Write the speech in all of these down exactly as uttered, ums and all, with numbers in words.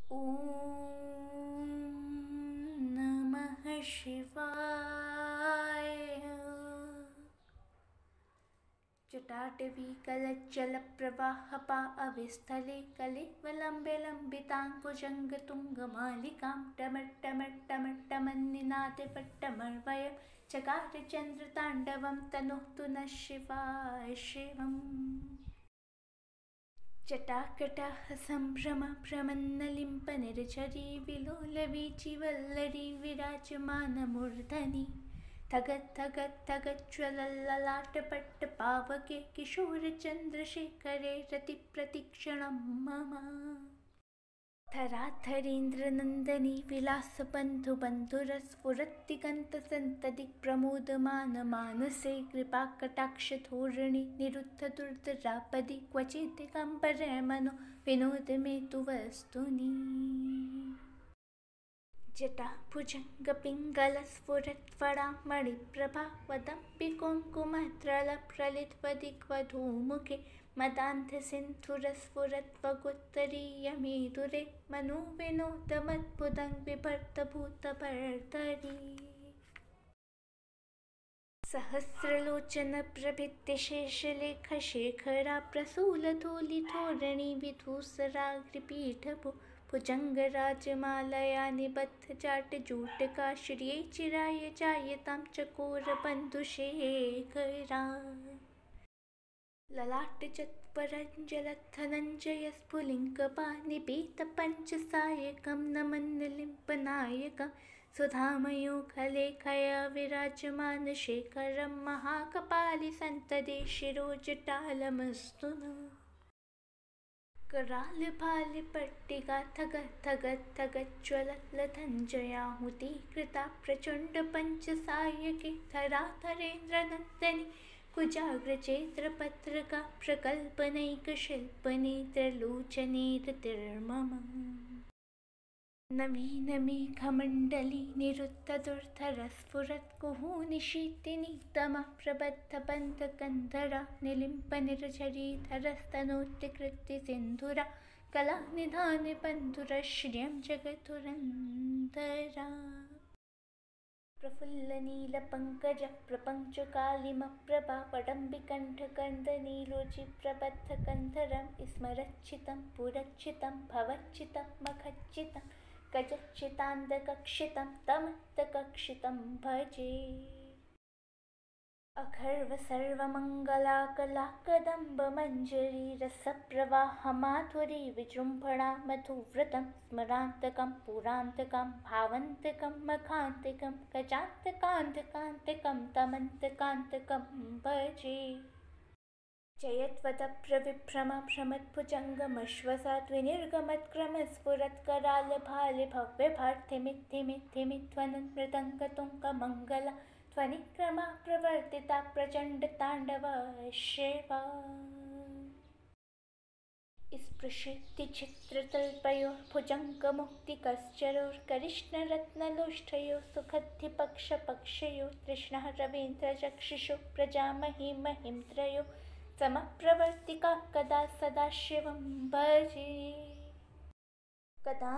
ॐ नमः शिवाय। जटाटवीकलज्जलप्रवाहपा अविस्थले कलेवलम्बे लम्बिताङ्कुजङ्गतुङ्गमालिकां टमट्टमट्टमट्टमन्निनादे पट्टमर्वयं चकार चन्द्रताण्डवं तनोतु नः शिवाय शिवम्। जटाकटाह सम्भ्रम भ्रमन्नलिम्पनिर्झरी विलोलवीचिवल्लरी विराजमानमूर्धनि थगत् थगत् थगज्ज्वलल्ललाटपट्टपावके किशोरचन्द्रशेखरे रतिप्रतिक्षणं मम। थराथरीन्द्रनन्दनी विलासबन्धुबन्धुरस्फुरत्तिगन्तसन्तदिग्प्रमोदमानमानसे कृपाकटाक्षधोरणी निरुद्धदुर्धरापदि क्वचिद्दिगम्बरमनो विनोद मे तु वस्तुनि। जटाभुजङ्गपिङ्गलस्फुरत्फणामणिप्रभा वदम्बि कुङ्कुमत्रलप्रलित्वदिग्वधूमुखे मदान्धसिन्धुरस्फुरद्वगोत्तरीयमेदुरे मनो विनोदमद्भुतं बिभर्तभूतभर्तरि। सहस्रलोचनप्रभिद्यशेषलेखशेखरा प्रसूलधूलिधोरणी विधूसराग्रिपीठभू भुजङ्गराजमालया निबद्धजाटजूटका श्रिये चिराय जायतां चकोरबन्धुशेखरा। ललाटचत्वरञ्जलधनञ्जयस्फुलिङ्गपानिपीतपञ्चसायकं नमन्नलिम्पनायकं सुधामयूखलेखया विराजमानशेखरं महाकपालिसन्तदे शिरोजटालमस्तु नः। करालभालपट्टिका थगत् थगत् थगज्ज्वलल्लधञ्जयाहुतीकृता प्रचण्डपञ्चसायके धराधरेन्द्रनन्दनि कुजाग्रचैत्रपत्रका प्रकल्पनैकशिल्पनेत्रलोचने रतिर्मम। नवीनमेघमण्डली निरुद्धदुर्धरस्फुरत्कुहूनिशीतिनी तमः प्रबद्धबन्धकन्धरा निलिम्पनिर्झरीधरस्तनोत्कृतिसिन्धुरा कलानिधानबन्धुरश्रियं जगधुरन्धरा। प्रफुल्लनीलपङ्कजः प्रपङ्चकालिमप्रभा वडम्बिकण्ठकन्दनीलोचिप्रबद्धकन्धरं स्मरच्चितं पुरच्चितं भवच्चितं मखच्चितं गजच्चितान्दकक्षितं तमत्तकक्षितं भजे। अखर्वसर्वमङ्गलाकलाकदम्बमञ्जरी रसप्रवाहमाधुरी विजृम्भणा मधुव्रतं स्मरान्तकं पुरान्तकं भावान्तकं मखान्तकं गजान्तकान्तकान्तकं तमन्तकान्तकं भजे। जयत्वदप्रविभ्रमभ्रमद्भुजङ्गमश्वसाद्विनिर्गमत्क्रमस्फुरत्करालभाले भव्यभारतिमित्थिमित्थिमिध्वनन् मृदङ्गतुङ्गमङ्गला ध्वनिक्रमा प्रवर्तिता प्रचण्डताण्डवा शिवा। स्पृशत्तिचित्रतल्पयोर्भुजङ्गमुक्तिकश्चरोर्करिष्णरत्नलोष्ठयोः सुखद्धिपक्षपक्षयोः तृष्णः रवीन्द्रचक्षुषो प्रजामहिमहिं त्रयो समप्रवर्तिका कदा सदाशिवं भजे। कदा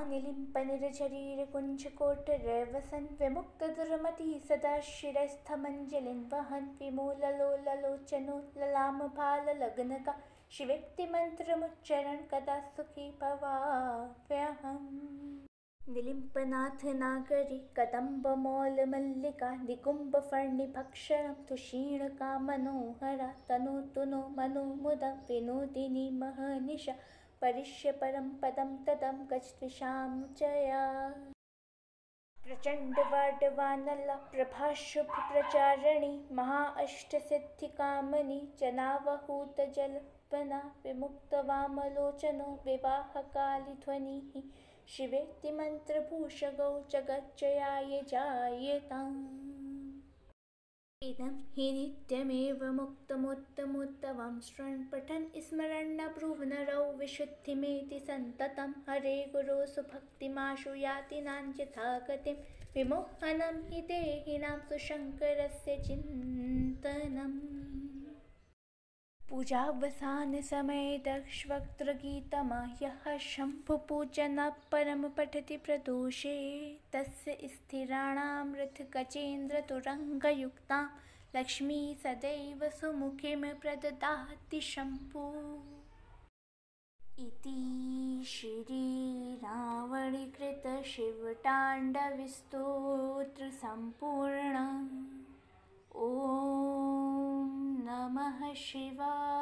निलिम्पनिर्झरीरकुञ्जकोटरवसन् विमुक्तदुर्मतिः सदा शिरस्थमञ्जलिं वहन् विमूललोललोचनो ललामभाललग्नका शिवेक्तिमन्त्रमुच्चरन् कदा सुखी भवाम्यहम्। निलिम्पनाथनागरी कदम्बमौलमल्लिका निकुम्भफणिभक्षरं तुषीणकामनोहरा तनोतु नो मनो मुदं विनोदिनी महनिशा परिष्य परं पदं तदं गजद्विषामुचया। प्रचण्डवाडवानला प्रभाशुभप्रचारिणी महा अष्टसिद्धिकामिनी जनावहूतजल्पना विमुक्तवामलोचनो विवाहकालिध्वनिः शिवेति मन्त्रभूषगौ जगज्जयाय जायताम्। इदं हि नित्यमेव मुक्तमुत्तमोत्तमं शृण्वन् पठन् स्मरन् ब्रुवन्नरौ विशुद्धिमेति सन्ततं हरे गुरो सुभक्तिमाशु यातिनां यथागतिं विमोहनं हि देहिनां सुशङ्करस्य चिन्तनम्। पूजावसान समय दक्ष्वक्त्रगीतम् यः शम्भुपूजनः परं पठति प्रदोषे तस्य स्थिराणां रथगजेन्द्रतुरङ्गयुक्तां लक्ष्मी सदैव सुमुखीं प्रददाति शम्भुः। इति श्रीरावणकृतशिवताण्डवस्तोत्रसम्पूर्णम्। ॐ नमः शिवाय।